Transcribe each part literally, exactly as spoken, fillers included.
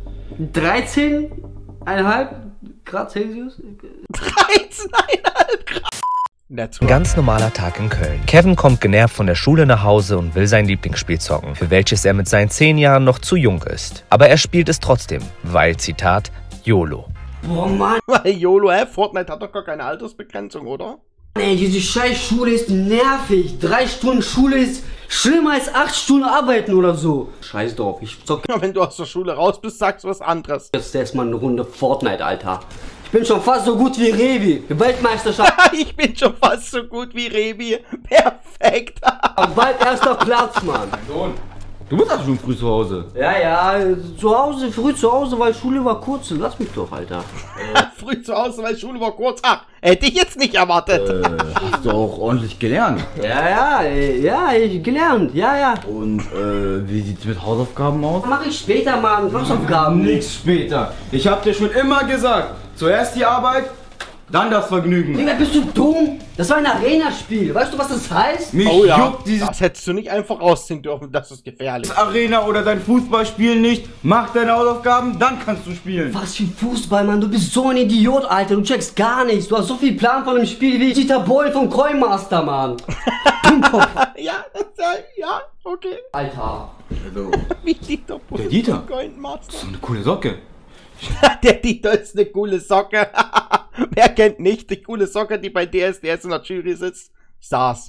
dreizehn Komma fünf Grad Celsius? dreizehn Komma fünf Grad. Ein ganz normaler Tag in Köln. Kevin kommt genervt von der Schule nach Hause und will sein Lieblingsspiel zocken, für welches er mit seinen zehn Jahren noch zu jung ist. Aber er spielt es trotzdem, weil, Zitat, YOLO. Boah, Mann. Weil YOLO, hä? Fortnite hat doch gar keine Altersbegrenzung, oder? Ey, diese scheiß Schule ist nervig. Drei Stunden Schule ist schlimmer als acht Stunden arbeiten oder so. Scheiß drauf, ich zocke. Ja, wenn du aus der Schule raus bist, sagst du was anderes. Jetzt erstmal eine Runde Fortnite, Alter. Ich bin schon fast so gut wie Revi. Weltmeisterschaft. Ich bin schon fast so gut wie Revi. Perfekt. Bald erster Platz, Mann. Sohn, du bist auch schon früh zu Hause. Ja, ja, zu Hause, früh zu Hause, weil Schule war kurz. Lass mich doch, Alter. Früh zu Hause, weil Schule war kurz. Ach, hätte ich jetzt nicht erwartet. Äh, hast du auch ordentlich gelernt. Ja, ja, ja, ich gelernt. Ja, ja. Und äh, wie sieht's mit Hausaufgaben aus? Mach ich später, Mann. Hausaufgaben. Nix später. Ich hab dir schon immer gesagt, zuerst die Arbeit, dann das Vergnügen. Digga, bist du dumm? Das war ein Arena-Spiel. Weißt du, was das heißt? Mich Oh ja, juckt dieses das hättest du nicht einfach rausziehen dürfen, das ist gefährlich. Arena oder dein Fußballspiel nicht. Mach deine Hausaufgaben, dann kannst du spielen. Was für Fußball, Mann. Du bist so ein Idiot, Alter. Du checkst gar nichts. Du hast so viel Plan von dem Spiel wie Dieter Bohlen vom Coinmaster, Mann. Dummkopf. Ja, das, ja, ja, okay. Alter. Also, Wie Dieter Bohlen Der Dieter? vom Coinmaster. so eine coole Socke. Der Dieter ist eine coole Socke. Wer kennt nicht die coole Socke, die bei D S D S in der Jury sitzt? Saß.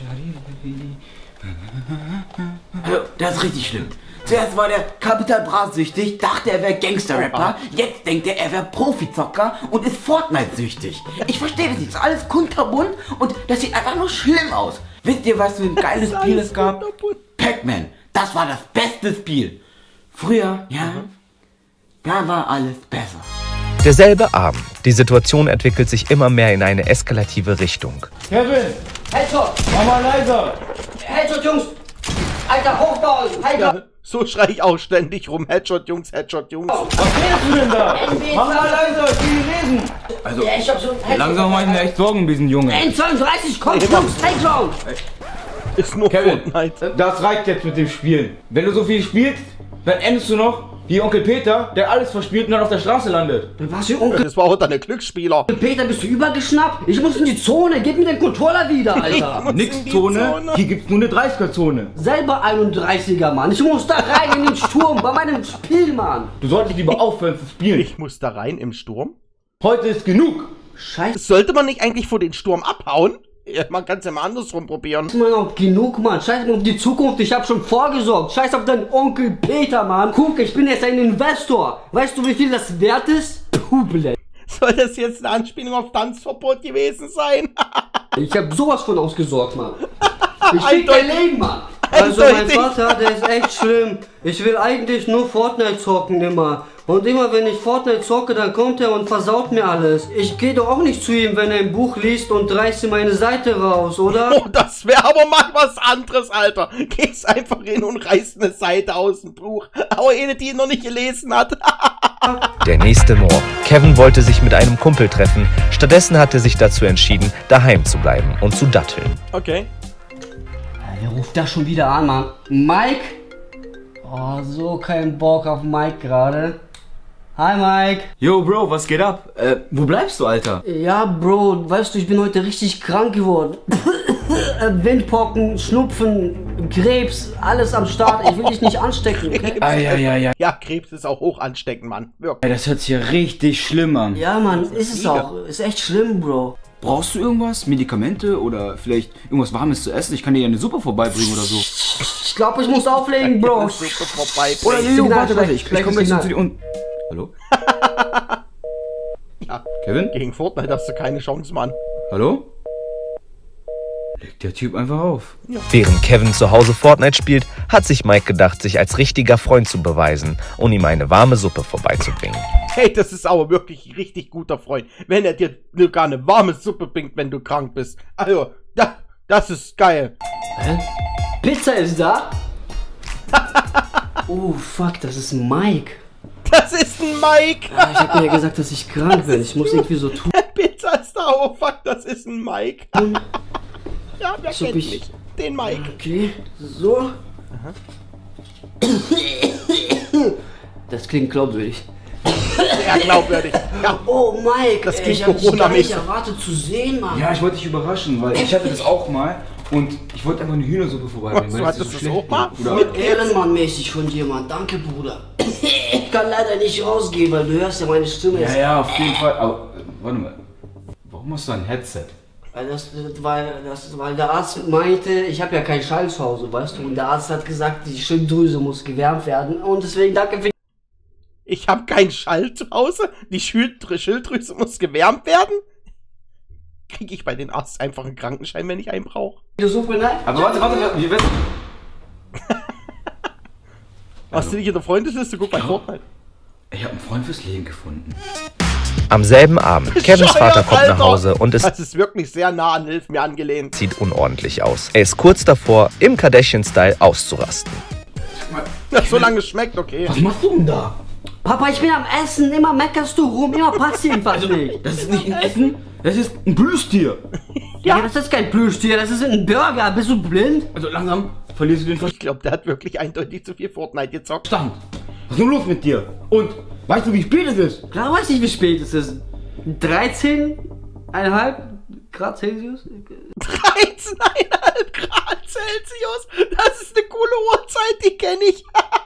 Also, das ist richtig schlimm. Zuerst war der Capital Bra süchtig, dachte er wäre Gangster-Rapper, jetzt denkt er, er wäre Profizocker und ist Fortnite-süchtig. Ich verstehe das nicht, ist alles kunterbunt und das sieht einfach nur schlimm aus. Wisst ihr, was für ein geiles Spiel es gab? Pac-Man, das war das beste Spiel. Früher, ja, da war alles besser. Derselbe Abend. Die Situation entwickelt sich immer mehr in eine eskalative Richtung. Kevin, Headshot. mach mal leiser. Headshot, Jungs. Alter, Hochbau. Alter. Ja, so schrei ich auch ständig rum. Headshot, Jungs, Headshot, Jungs. Was redest du denn da? Mach mal leiser, ich will lesen. Also, Ja, ich hab so ein langsam mach ich mir echt Sorgen um diesen Junge. N zweiunddreißig, kommt, Jungs. Headshot. Ist nur Kevin. Fortnite. Das reicht jetzt mit dem Spielen. Wenn du so viel spielst, dann endest du noch wie Onkel Peter, der alles verspielt und dann auf der Straße landet. Was für Onkel Das war auch deine Glücksspieler. Peter, bist du übergeschnappt? Ich muss in die Zone. Gib mir den Controller wieder, Alter. Nix in die Zone, Zone. hier gibt's nur eine dreißiger-Zone. Selber einunddreißiger, Mann. Ich muss da rein in den Sturm bei meinem Spiel, Mann. Du solltest lieber aufhören zu spielen. Ich muss da rein im Sturm. Heute ist genug. Scheiße. Sollte man nicht eigentlich vor den Sturm abhauen? Ja, man kann es ja mal andersrum probieren. Mann, auch genug, Mann. Scheiß auf die Zukunft. Ich hab schon vorgesorgt. Scheiß auf deinen Onkel Peter, Mann. Guck, ich bin jetzt ein Investor. Weißt du, wie viel das wert ist? Puh, blöd. Soll das jetzt eine Anspielung auf Tanzverbot gewesen sein? Ich hab sowas von ausgesorgt, Mann. Ich fick dein Leben, Mann. Also mein Eindeutig. Vater, der ist echt schlimm. Ich will eigentlich nur Fortnite zocken immer. Und immer wenn ich Fortnite zocke, dann kommt er und versaut mir alles. Ich gehe doch auch nicht zu ihm, wenn er ein Buch liest und reißt ihm meine Seite raus, oder? Oh, das wäre aber mal was anderes, Alter. Gehst einfach hin und reißt eine Seite aus dem Buch. Aber eine, die ihn noch nicht gelesen hat. Der nächste Morgen. Kevin wollte sich mit einem Kumpel treffen. Stattdessen hat er sich dazu entschieden, daheim zu bleiben und zu datteln. Okay. Wer ruft da schon wieder an, Mann? Mike? Oh, so kein Bock auf Mike gerade. Hi, Mike. Yo, Bro, was geht ab? Äh, wo bleibst du, Alter? Ja, Bro, weißt du, ich bin heute richtig krank geworden. Windpocken, Schnupfen, Krebs, alles am Start. Ich will dich nicht anstecken, okay? Eieiei. Ja, Krebs ist auch hoch ansteckend, Mann. Wirklich. Das hört sich ja richtig schlimm an. Ja, Mann, ist es auch. Ist echt schlimm, Bro. Brauchst du irgendwas? Medikamente oder vielleicht irgendwas Warmes zu essen? Ich kann dir ja eine Suppe vorbeibringen oder so. Ich glaube, ich muss auflegen, Bro. Super vorbei. Oder Signal, Leo, warte, warte, ich, gleich ich komme Signal. jetzt zu dir und... Hallo? Ja, Kevin? gegen Fortnite hast du keine Chance, Mann. Hallo? Legt der Typ einfach auf. Während Kevin zu Hause Fortnite spielt, hat sich Mike gedacht, sich als richtiger Freund zu beweisen und ihm eine warme Suppe vorbeizubringen. Hey, das ist aber wirklich ein richtig guter Freund, wenn er dir sogar eine warme Suppe bringt, wenn du krank bist. Also, da, das ist geil. Hä? Pizza ist da? Oh, fuck, das ist Mike. Das ist ein Mike. Ah, ich hab mir ja gesagt, dass ich krank bin. Ich muss irgendwie so tun. Pizza ist da, oh fuck, das ist ein Mike. Ja, wer So kennt ich- nicht den Mike? Okay, so. Das klingt glaubwürdig. Sehr glaubwürdig. Ja. Oh Mike, Das ey, klingt ich hab dich gar nicht Corona-mäßig. erwartet zu sehen, Mann. Ja, ich wollte dich überraschen, weil ich hatte das auch mal und ich wollte einfach eine Hühnersuppe vorbeibringen. Was, weil du es dir hattest so das schlecht auch mal? geht, Bruder. Voll Ehrenmann-mäßig von dir, Mann. Danke, Bruder. Ich kann leider nicht rausgehen, weil du hörst ja meine Stimme. Ja, ja, auf jeden Fall. Aber, äh, warte mal. Warum hast du ein Headset? Weil, das, weil, das, weil der Arzt meinte, ich habe ja keinen Schall zu Hause, weißt du. Und der Arzt hat gesagt, die Schilddrüse muss gewärmt werden. Und deswegen danke für... Ich habe keinen Schall zu Hause. Die Schilddrü Schilddrüse muss gewärmt werden. Kriege ich bei den Arzt einfach einen Krankenschein, wenn ich einen brauche? die Suppe, nein? Aber warte, warte, warte. Wie, was? Hast du nicht in der Freundesliste? Guck bei Fortnite. Ich habe einen Freund fürs Leben gefunden. Am selben Abend. Kevins Vater kommt nach Hause und ist Das ist wirklich sehr nah an Hilf mir angelehnt. sieht unordentlich aus. Er ist kurz davor, im Kardashian-Style auszurasten. Na, solange es schmeckt, okay. Was machst du denn da? Papa, ich bin am Essen. Immer meckerst du rum. Immer passt jedenfalls nicht. Das ist nicht ein Essen, das ist ein Plüschtier. Ja, das ist kein Plüschtier. Das ist ein Burger. Bist du blind? Also langsam verlierst du den Ich glaube, der hat wirklich eindeutig zu viel Fortnite gezockt. Verstand. Was ist denn los mit dir? Und weißt du, wie spät es ist? Klar weiß ich, wie spät es ist. dreizehn Komma fünf Grad Celsius? dreizehn Komma fünf Grad Celsius. Das ist eine coole Uhrzeit, die kenne ich.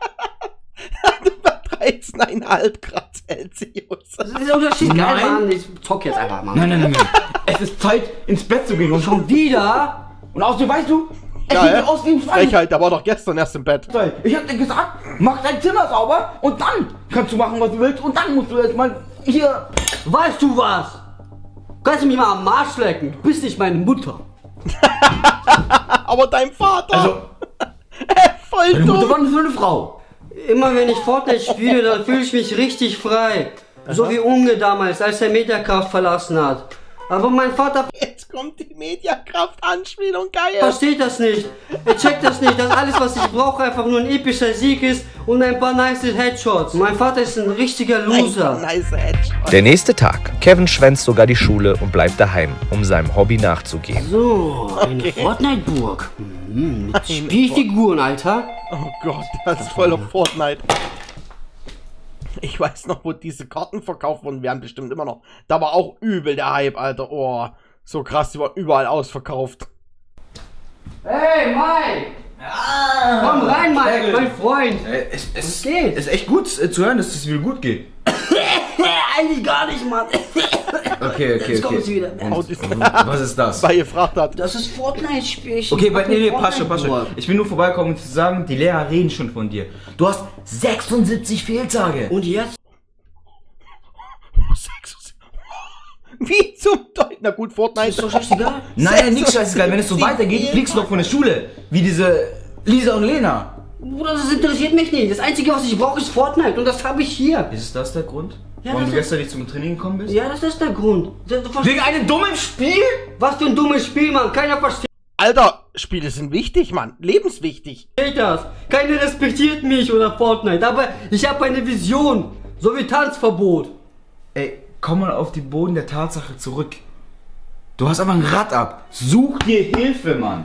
dreizehn Komma fünf Grad Celsius. Das ist der Unterschied. Geil, Nein. Mann. Ich zock jetzt einfach mal. Nein, nein, nein, nein. Es ist Zeit, ins Bett zu gehen und schon. Schon wieder? Und außerdem, weißt du, es Ja, sieht ja. aus wie ein Schwein. Frechheit, der war doch gestern erst im Bett. Ich hab dir gesagt, mach dein Zimmer sauber und dann kannst du machen, was du willst und dann musst du erstmal hier. Weißt du was? Kannst du mich mal am Marsch lecken? Du bist nicht meine Mutter. Aber dein Vater. Also, voll deine Mutter dumm. war nicht so eine Frau. Immer wenn ich Fortnite spiele, dann fühle ich mich richtig frei. So wie Unge damals, als er Mediakraft verlassen hat. Aber mein Vater Jetzt kommt die Mediakraft-Anspielung, geil. versteht das nicht. Er checkt das nicht, dass alles, was ich brauche, einfach nur ein epischer Sieg ist und ein paar nice Headshots. Mein Vater ist ein richtiger Loser. Nice Headshot. Der nächste Tag. Kevin schwänzt sogar die Schule und bleibt daheim, um seinem Hobby nachzugehen. So, eine Fortnite-Burg. Mhm, mit Spielfiguren, Alter. Oh Gott, das ist voll auf Fortnite. Ich weiß noch, wo diese Karten verkauft wurden, werden bestimmt immer noch. Da war auch übel der Hype, Alter. Oh, so krass, die waren überall ausverkauft. Hey, Mike! Komm rein, Mike, mein Freund. Äh, es, es Was geht? ist echt gut äh, zu hören, dass es wieder gut geht. Eigentlich gar nicht, Mann. Okay, okay, Jetzt kommt es okay. wieder. Oh, das- Was ist das? Weil ihr gefragt hat. Das ist Fortnite-Spiel. Okay, bei, nee, nee, passt schon, passt schon. Ich bin nur vorbeigekommen, um zu sagen, die Lehrer reden schon von dir. Du hast sechsundsiebzig Fehltage. Und jetzt? Wie zum Teufel? Na gut, Fortnite. Ist doch scheißegal. Nein, nix scheißegal. Wenn es so weitergeht, fliegst du doch von der Schule. Wie diese Lisa und Lena. Bruder, das interessiert mich nicht. Das Einzige, was ich brauche, ist Fortnite. Und das habe ich hier. Ist das der Grund? Ja, warum das du ist- gestern nicht zum Training gekommen bist? Ja, das ist der Grund. Du verstehst- Wegen einem dummen Spiel? Was für ein dummes Spiel, Mann. Keiner versteht Alter, Spiele sind wichtig, Mann. Lebenswichtig. das. Keiner respektiert mich oder Fortnite. Aber ich habe eine Vision. So wie Tanzverbot. Ey, komm mal auf den Boden der Tatsache zurück. Du hast einfach ein Rad ab. Such dir Hilfe, Mann.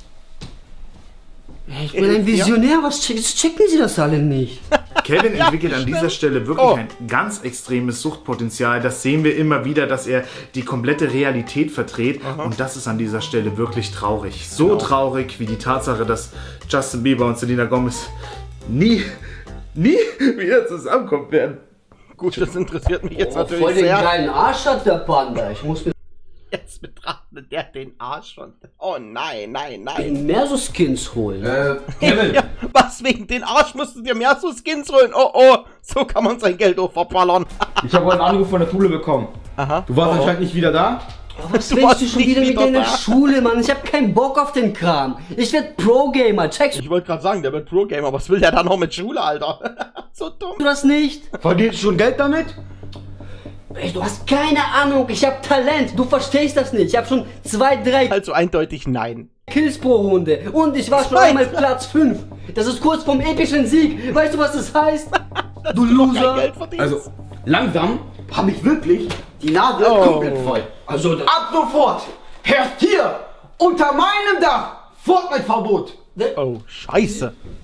Ich bin ein Visionär. Was checken, checken Sie das alle nicht? Kevin entwickelt an dieser Stelle wirklich Oh. ein ganz extremes Suchtpotenzial. Das sehen wir immer wieder, dass er die komplette Realität verdreht. Und das ist an dieser Stelle wirklich traurig. So traurig wie die Tatsache, dass Justin Bieber und Selena Gomez nie, nie wieder zusammenkommen werden. Gut, das interessiert mich jetzt Oh, natürlich voll den sehr. geilen Arsch hat der Panda. Ich muss mir Jetzt betrachtet der den Arsch schon. Oh nein, nein, nein. mehr so Skins holen. Äh, Kevin. Ja, was wegen den Arsch musst du dir mehr so Skins holen? Oh oh, so kann man sein Geld auch verballern. Ich habe heute einen Anruf von der Schule bekommen. Aha. Du warst Oh, oh. anscheinend nicht wieder da. Was Du willst warst du schon nicht wieder mit wieder deiner da. Schule, Mann? Ich hab keinen Bock auf den Kram. Ich werd Pro-Gamer. Checkst Ich wollte gerade sagen, der wird Pro-Gamer. Was will der da noch mit Schule, Alter? So dumm. du das nicht? Verdienst du schon Geld damit? Ey, du hast keine Ahnung. Ich hab Talent. Du verstehst das nicht. Ich hab schon zwei, drei Also eindeutig nein. Kills pro Runde. Und ich war schon Zwei, einmal drei. Platz fünf. Das ist kurz vom epischen Sieg. Weißt du, was das heißt? Du Kein Loser. Geld verdienst. Also, langsam habe ich wirklich die Nase Oh. komplett voll. Also, ab sofort herrscht hier unter meinem Dach Fortnite-Verbot. Oh, scheiße.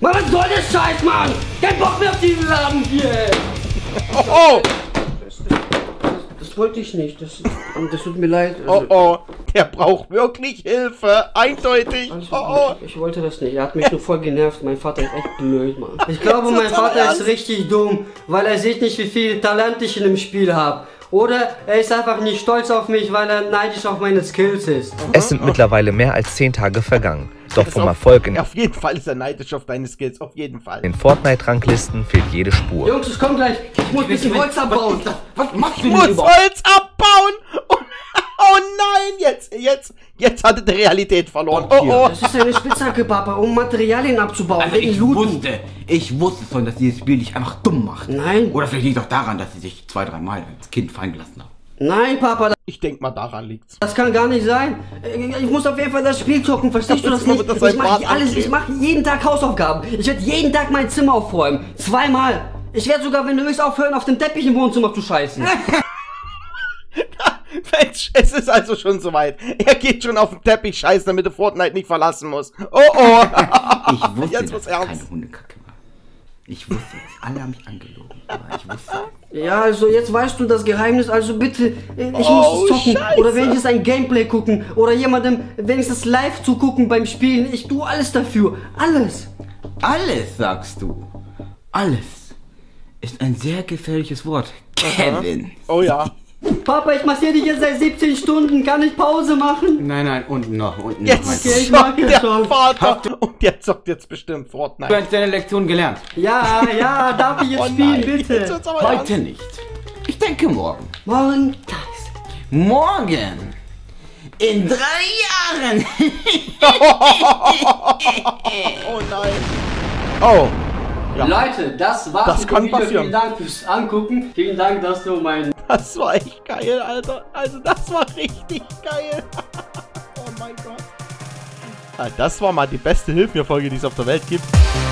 Mann, was soll der Scheiß, Mann? Kein Bock mehr auf diesen Laden hier, ey. Oh, oh. Das wollte ich nicht. Das, das tut mir leid. Oh, Also, oh. Der braucht wirklich Hilfe. Eindeutig. alles Oh, gut. oh. Ich, ich wollte das nicht. Er hat mich nur voll genervt. Mein Vater ist echt blöd, Mann. Ich glaube, Jetzt mein wird's aber Vater ist ernst. richtig dumm, weil er sieht nicht, wie viel Talent ich in dem Spiel habe. Oder er ist einfach nicht stolz auf mich, weil er neidisch auf meine Skills ist. Es sind mittlerweile mehr als zehn Tage vergangen. Doch vom Auf- Erfolg in Auf jeden Fall ist er neidisch auf deine Skills. Auf jeden Fall. den Fortnite-Ranglisten fehlt jede Spur. Jungs, ich komm gleich. Ich muss ein bisschen Holz abbauen. Was machst Ich du muss denn überhaupt? Holz abbauen. Oh, oh nein, jetzt, jetzt, jetzt hat er die Realität verloren. Oh, oh. Das ist eine Spitzhacke, Papa, um Materialien abzubauen. Also wegen ich Looten. wusste, ich wusste schon, dass dieses Spiel dich einfach dumm macht. Nein. Oder vielleicht liegt es auch daran, dass sie sich zwei, drei Mal als Kind fallen gelassen haben. Nein, Papa, Ich denk mal, daran liegt's. das kann gar nicht sein. Ich muss auf jeden Fall das Spiel zocken, verstehst du das Jetzt nicht? wird das Ich ein mache Bart alles, ich abgeben. mache jeden Tag Hausaufgaben. Ich werde jeden Tag mein Zimmer aufräumen. Zweimal. Ich werde sogar, wenn du willst, aufhören, auf dem Teppich im Wohnzimmer zu scheißen. Mensch, es ist also schon soweit. Er geht schon auf den Teppich scheißen, damit er Fortnite nicht verlassen muss. Oh, oh. Ich wusste, Jetzt dass wird's es ernst. keine Hundekacke war. Ich wusste es. Alle haben mich angelogen. Aber ich wusste es. Ja, also jetzt weißt du das Geheimnis, also bitte, äh, ich Oh, muss es zocken. Scheiße. Oder wenigstens ein Gameplay gucken. Oder jemandem wenigstens live zugucken beim Spielen. Ich tue alles dafür. Alles. Alles, sagst du. Alles ist ein sehr gefährliches Wort. Kevin. Oh ja. Papa, ich massiere dich jetzt seit siebzehn Stunden. Kann ich Pause machen? Nein, nein, unten noch, unten Jetzt noch. Okay, ich mag zockt ja der schon. Vater. Und der zockt jetzt bestimmt Du Fortnite. hast deine Lektion gelernt. Ja, ja, darf ich jetzt Oh spielen, nein, bitte? jetzt wird's aber ernst. Heute nicht. Ich denke morgen. Morgen, Tags. Morgen. In drei Jahren. Oh nein. Oh. Ja, Leute, das war's Das mit kann dem Video. passieren. Vielen Dank fürs Angucken. Vielen Dank, dass du mein... das war echt geil, Alter. Also das war richtig geil. Oh mein Gott. Ja, das war mal die beste Hilf-mir-Folge, die es auf der Welt gibt.